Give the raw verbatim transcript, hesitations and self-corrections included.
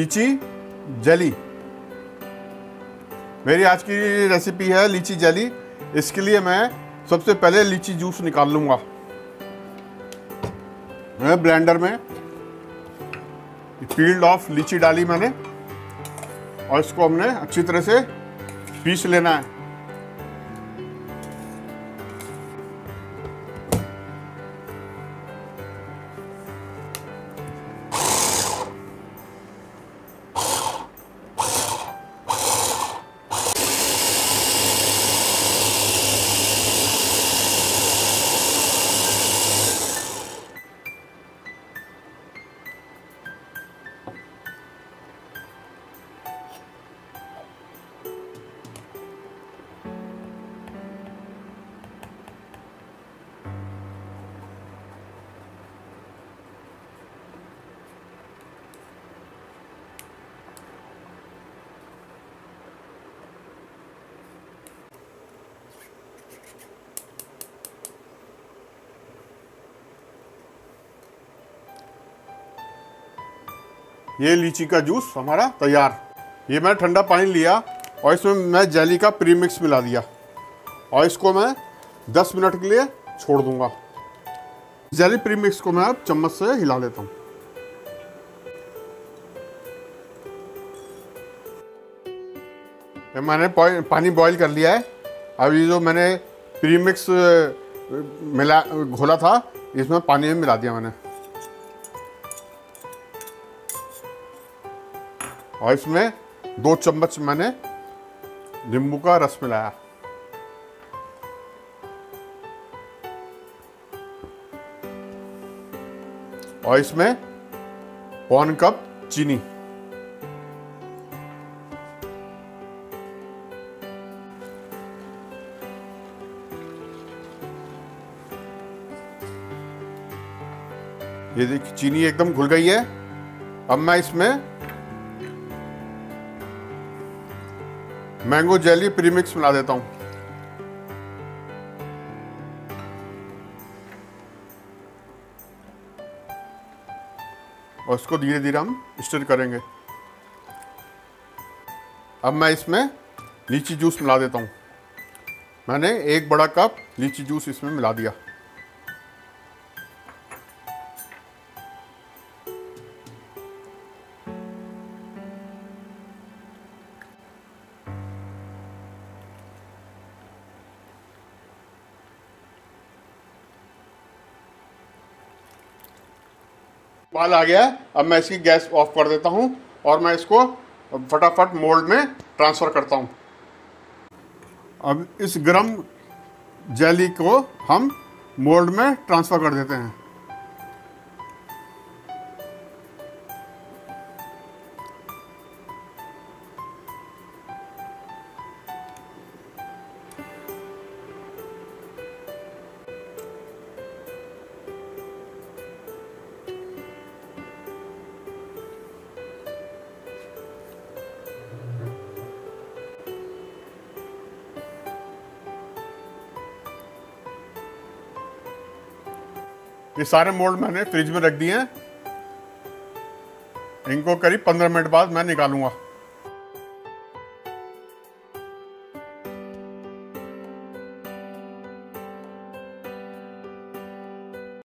लीची जेली। मेरी आज की रेसिपी है लीची जेली। इसके लिए मैं सबसे पहले लीची जूस निकाल लूँगा। मैं ब्लेंडर में पील्ड ऑफ लीची डाली मैंने और इसको हमने अच्छी तरह से पीस लेना है। ये लीची का जूस हमारा तैयार। ये मैंने ठंडा पानी लिया और इसमें मैं जेली का प्रीमिक्स मिला दिया और इसको मैं दस मिनट के लिए छोड़ दूंगा। जेली प्रीमिक्स को मैं अब चम्मच से हिला लेता हूँ। मैंने पानी बॉईल कर लिया है। अब ये जो मैंने प्रीमिक्स मिला घोला था इसमें पानी में मिला दिया मैंने और इसमें दो चम्मच मैंने नींबू का रस मिलाया और इसमें पौन कप चीनी। ये देखिए चीनी एकदम घुल गई है। अब मैं इसमें मैंगो जेली प्रीमिक्स मिला देता हूं और इसको धीरे धीरे हम स्टर करेंगे। अब मैं इसमें लीची जूस मिला देता हूं। मैंने एक बड़ा कप लीची जूस इसमें मिला दिया। उबाल आ गया है। अब मैं इसकी गैस ऑफ कर देता हूं और मैं इसको फटाफट मोल्ड में ट्रांसफ़र करता हूं। अब इस गरम जेली को हम मोल्ड में ट्रांसफ़र कर देते हैं। ये सारे मोल्ड मैंने फ्रिज में रख दिए हैं। इनको करीब पंद्रह मिनट बाद मैं निकालूंगा।